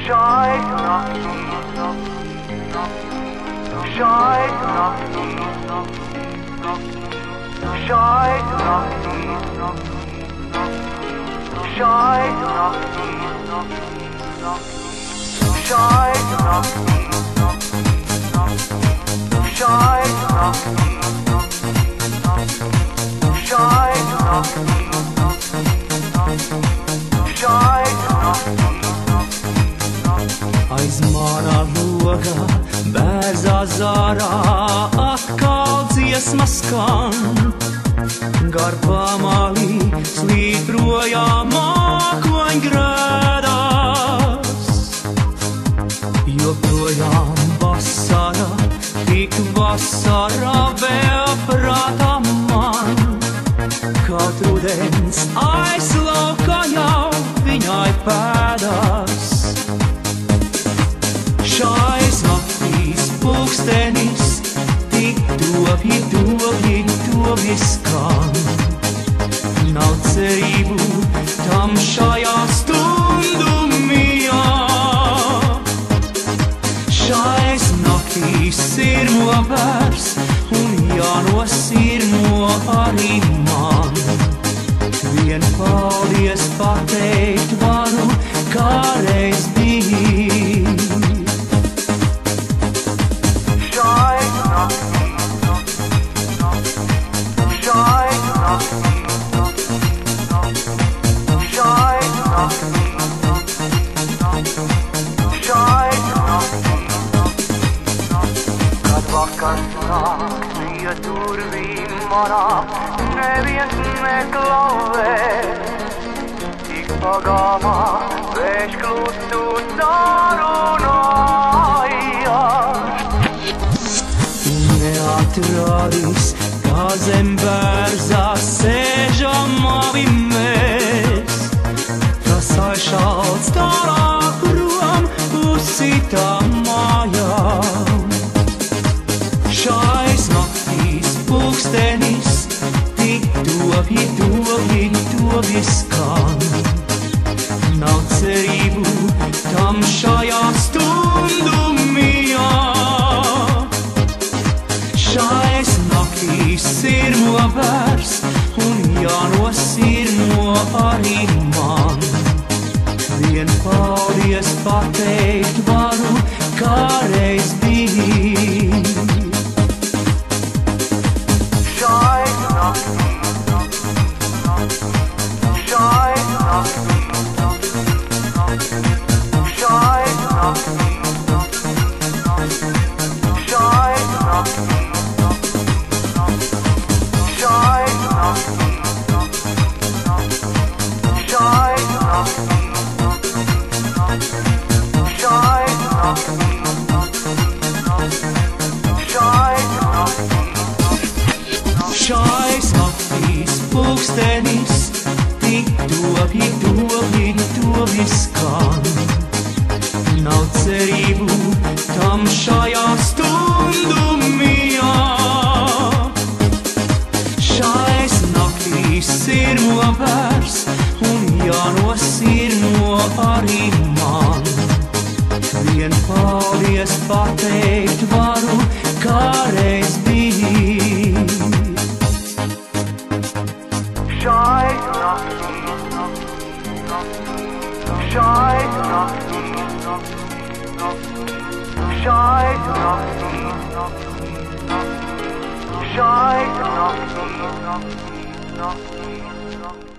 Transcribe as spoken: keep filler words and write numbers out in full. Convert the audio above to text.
Šais naktīs, šais naktīs, šais naktīs, šais naktīs, šais naktīs, šais naktīs, šais naktīs, šais naktīs. Aiz manā logā, bērzā zārā, atkal dziesma skan. Gar pamalī slīd projām mākoņgrēdās. Joprojām vasara, tik vasara vēl prātā man. Kaut rudens aizlauka jau viņai pēdās. Šais naktīs pulkstenis, tik topi, topi, topi skan. Nav cerību tam šajā stundu mijā. Šais naktīs sirmo bērs, un jānosirmo arī man. Vien paldies pateikt varu, kā reiz bija. Vakars nāk pie durvīm manām, neviens neklauvē. Tik pagāmā vējš klusu sarunājās. Neatradīs, kā zem bērzā sēžam abi mēs. Tas aizšalts tālāk prom uz citām mājām. Šais naktīs pulkstenis, tik topi, topi, topi skan. Nav cerību tam šajā stundu mijā. Šais naktīs sirmo bērs, un jānosirmo arī man. Vien paldies pateikt varu, kā reiz bija. Šais naktīs pulkstenis, tik topi, topi, topi skan. Nav cerību tam šajā stundu mijā. Šais naktīs sirmo bērs, un jānosirmo arī man. Vien paldies pateikt varu, kā reiz bija. Šais naktīs, šais naktīs, šais naktīs, šais naktīs.